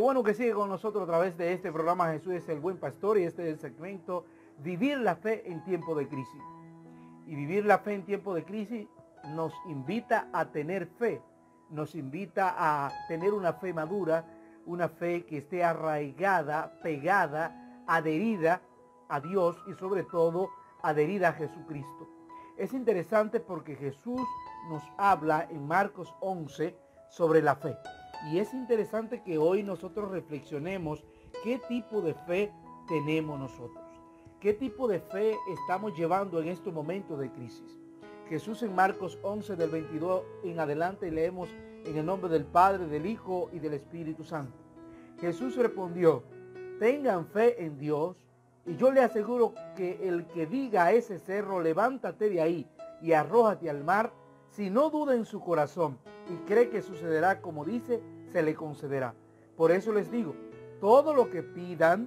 bueno que sigue con nosotros a través de este programa. Jesús es el buen pastor y este es el segmento Vivir la fe en tiempo de crisis. Y vivir la fe en tiempo de crisis nos invita a tener fe, nos invita a tener una fe madura, una fe que esté arraigada, pegada, adherida a Dios y sobre todo adherida a Jesucristo. Es interesante porque Jesús nos habla en Marcos 11 sobre la fe. Y es interesante que hoy nosotros reflexionemos qué tipo de fe tenemos nosotros. ¿Qué tipo de fe estamos llevando en estos momentos de crisis? Jesús en Marcos 11 del 22 en adelante leemos en el nombre del Padre, del Hijo y del Espíritu Santo. Jesús respondió: tengan fe en Dios y yo le aseguro que el que diga a ese cerro, levántate de ahí y arrójate al mar, si no duda en su corazón y cree que sucederá como dice, se le concederá. Por eso les digo, todo lo que pidan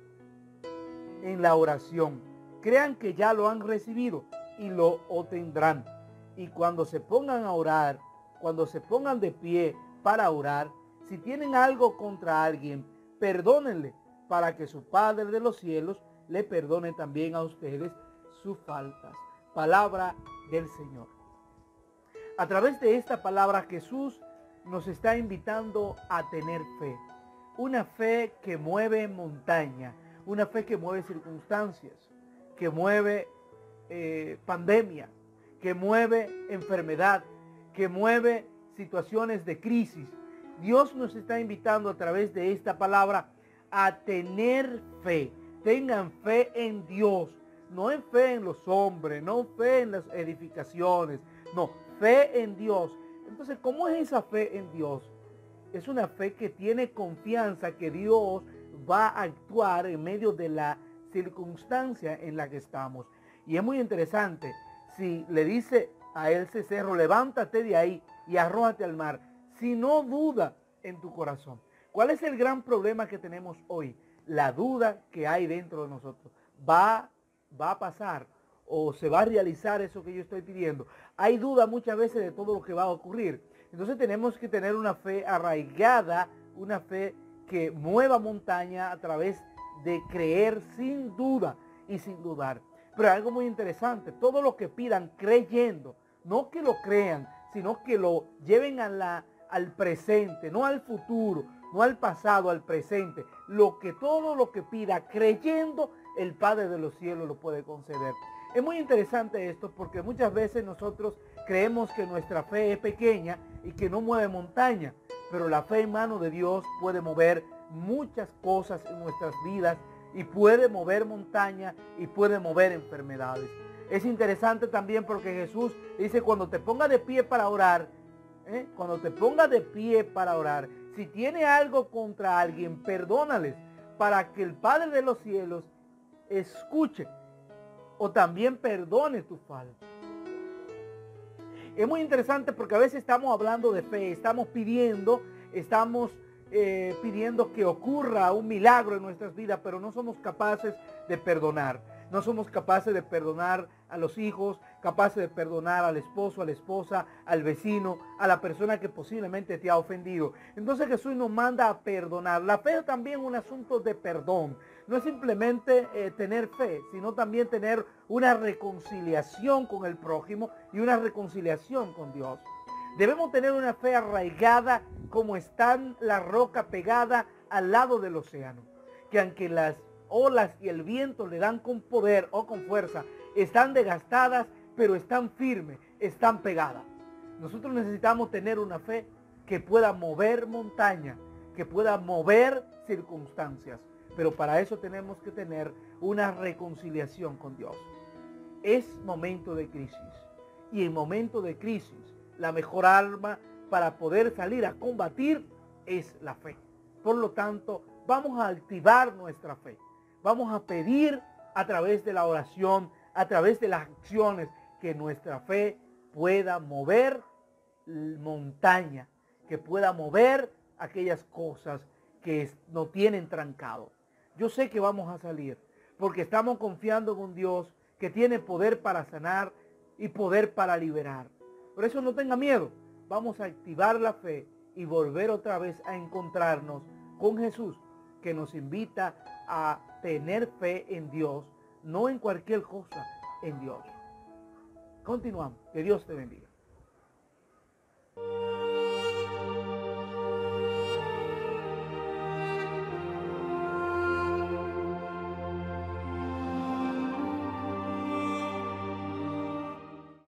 en la oración, crean que ya lo han recibido y lo obtendrán. Y cuando se pongan a orar, cuando se pongan de pie para orar, si tienen algo contra alguien, perdónenle, para que su Padre de los cielos le perdone también a ustedes sus faltas. Palabra del Señor. A través de esta palabra Jesús nos está invitando a tener fe. Una fe que mueve montaña, una fe que mueve circunstancias, que mueve pandemia, que mueve enfermedad, que mueve situaciones de crisis. Dios nos está invitando a través de esta palabra a tener fe. Tengan fe en Dios, no en fe en los hombres, no fe en las edificaciones, no, fe en Dios. Entonces, ¿cómo es esa fe en Dios? Es una fe que tiene confianza que Dios va a actuar en medio de la circunstancia en la que estamos. Y es muy interesante, si le dice a ese cerro, levántate de ahí y arrójate al mar, si no duda en tu corazón. ¿Cuál es el gran problema que tenemos hoy? La duda que hay dentro de nosotros. ¿Va a pasar o se va a realizar eso que yo estoy pidiendo? Hay duda muchas veces de todo lo que va a ocurrir. Entonces tenemos que tener una fe arraigada, una fe que mueva montaña a través de creer sin duda y sin dudar. Pero algo muy interesante, todo lo que pidan creyendo, no que lo crean, sino que lo lleven al presente, no al futuro, no al pasado, al presente. Todo lo que pida creyendo, el Padre de los cielos lo puede conceder. Es muy interesante esto porque muchas veces nosotros creemos que nuestra fe es pequeña y que no mueve montaña, pero la fe en mano de Dios puede mover muchas cosas en nuestras vidas y puede mover montaña y puede mover enfermedades. Es interesante también porque Jesús dice, cuando te pongas de pie para orar, cuando te pongas de pie para orar, si tiene algo contra alguien, perdónales, para que el Padre de los cielos escuche o también perdone tu falta. Es muy interesante porque a veces estamos hablando de fe, estamos pidiendo que ocurra un milagro en nuestras vidas, pero no somos capaces de perdonar. No somos capaces de perdonar a los hijos, capaces de perdonar al esposo, a la esposa, al vecino, a la persona que posiblemente te ha ofendido. Entonces Jesús nos manda a perdonar. La fe es también un asunto de perdón. No es simplemente tener fe, sino también tener una reconciliación con el prójimo y una reconciliación con Dios. Debemos tener una fe arraigada como está la roca pegada al lado del océano. Que aunque las olas y el viento le dan con poder o con fuerza, están desgastadas, pero están firmes, están pegadas. Nosotros necesitamos tener una fe que pueda mover montaña, que pueda mover circunstancias. Pero para eso tenemos que tener una reconciliación con Dios. Es momento de crisis. Y en momento de crisis, la mejor arma para poder salir a combatir es la fe. Por lo tanto, vamos a activar nuestra fe. Vamos a pedir a través de la oración, a través de las acciones, que nuestra fe pueda mover montaña, que pueda mover aquellas cosas que nos tienen trancado. Yo sé que vamos a salir, porque estamos confiando en un Dios que tiene poder para sanar y poder para liberar. Por eso no tenga miedo. Vamos a activar la fe y volver otra vez a encontrarnos con Jesús, que nos invita a tener fe en Dios, no en cualquier cosa, en Dios. Continuamos. Que Dios te bendiga.